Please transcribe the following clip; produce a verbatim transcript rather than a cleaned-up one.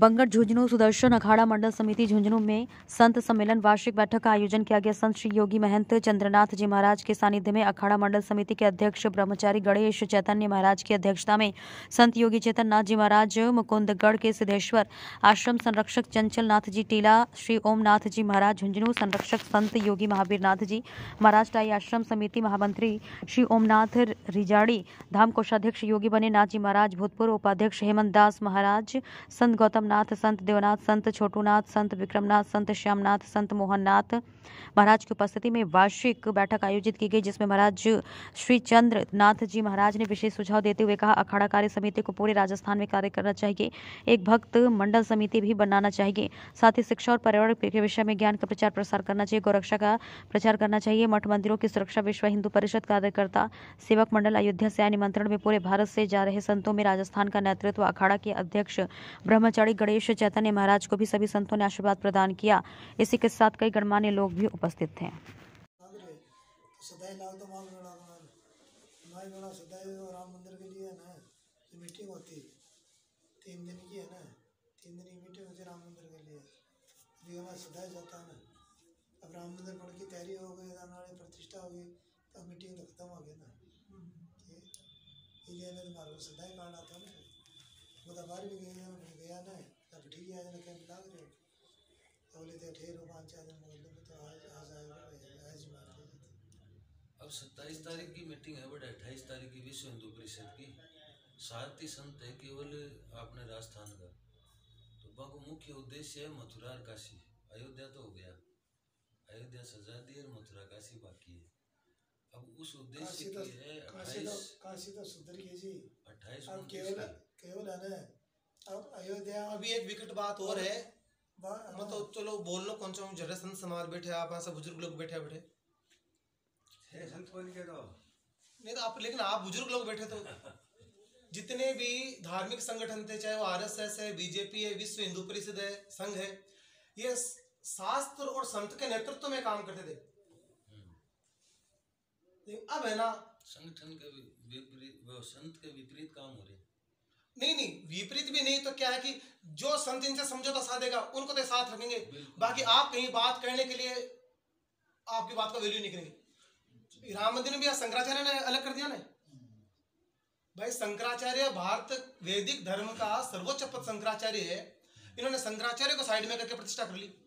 बंगट झुंझुनू सुदर्शन अखाड़ा मंडल समिति झुंझुनू में संत सम्मेलन वार्षिक बैठक का आयोजन किया गया। संत श्री योगी महंत चंद्रनाथ जी महाराज के सानिध्य में अखाड़ा मंडल समिति के अध्यक्ष ब्रह्मचारी गणेश चैतन्य महाराज की अध्यक्षता में संत योगी चेतन नाथ जी महाराज मुकुंदगढ़ के सिद्धेश्वर आश्रम संरक्षक चंचल नाथ जी टीला, श्री ओम नाथ जी महाराज झुंझुनू संरक्षक संत योगी महावीर नाथ जी महाराज टाई आश्रम समिति महामंत्री श्री ओमनाथ रिजाड़ी, धाम कोषाध्यक्ष योगी बने नाथ जी महाराज, भूतपूर्व उपाध्यक्ष हेमंत दास महाराज, संत गौतम नाथ, संत देवनाथ, संत छोटूनाथ, संत विक्रमनाथ, संत श्यामनाथ, संत मोहननाथ महाराज की उपस्थिति में वार्षिक बैठक आयोजित की गई, जिसमें महाराज श्री चंद्र नाथ जी महाराज ने विशेष सुझाव देते हुए कहा, अखाड़ा कार्य समिति को पूरे राजस्थान में कार्य करना चाहिए, एक भक्त मंडल समिति भी बनाना चाहिए, साथ ही शिक्षा और पर्यावरण के विषय में ज्ञान का प्रचार प्रसार करना चाहिए, गौरक्षा का प्रचार करना चाहिए, मठ मंदिरों की सुरक्षा, विश्व हिंदू परिषद कार्यकर्ता सेवक मंडल अयोध्या से आए निमंत्रण में पूरे भारत से जा रहे संतों में राजस्थान का नेतृत्व, अखाड़ा के अध्यक्ष ब्रह्मचारी गणेश चैतन्य महाराज को भी सभी संतों ने आशीर्वाद प्रदान किया। इसी के साथ कई गणमान्य लोग भी उपस्थित थे। राम मंदिर के लिए ना मीटिंग होती तीन दिन की है ना, तीन दिन की मीटिंग होती राम मंदिर के लिए, अभी हमारा सदाई जाता है ना। अब राम मंदिर पढ़ की तैयारी हो गई, वाली प्रतिष्ठा हो गई, तो मीटिंग तो खत्म हो गई ना। ये हमारे को सदाई कार्ड आता है ना, वो तो बाहर भी गया गया ना, तब ठीक है ना, कैंप लग रहे बोले थे ठेर हो पाँच चार दिन मतलब तो आज आज आएगा आज बात हो जाती। अब सत्ताईस तारीख की मीटिंग है, बट अट्ठाईस तारीख की विश्व हिंदू परिषद की, सात ही संत है केवल अपने राजस्थान का, तो बाकी मुख्य उद्देश्य है मथुरा और काशी। अयोध्या तो हो गया, अयोध्या सजा दी और मथुरा काशी बाकी है। अब उस उद्देश्य की है अट्ठाईस काशी तो सुधर गई जी, अट्ठाईस अब केवल केवल है ना। अब अयोध्या अभी एक विकट बात और है, मतलब चलो बोल लो कौन सा जरा संत समाज बैठे, आप ऐसा बुजुर्ग लोग बैठे बैठे संत कौन के तो नहीं तो आप, लेकिन आप बुजुर्ग लोग बैठे तो जितने भी धार्मिक संगठन थे, चाहे वो आरएसएस है, बीजेपी है, विश्व हिंदू परिषद है, संघ है, ये शास्त्र और संत के नेतृत्व में काम करते थे। अब है ना संगठन के विपरीत, संत के विपरीत काम हो रहे। नहीं नहीं विपरीत भी नहीं, तो क्या है कि जो संत इनसे समझौता साधेगा उनको तो साथ रखेंगे, बाकी आप कहीं बात करने के लिए आपकी बात का वैल्यू नहीं करेंगे। राम मंदिर में भी शंकराचार्य ने अलग कर दिया ना भाई, शंकराचार्य भारत वैदिक धर्म का सर्वोच्च पद शंकराचार्य है, इन्होंने शंकराचार्य को साइड में करके प्रतिष्ठा कर ली।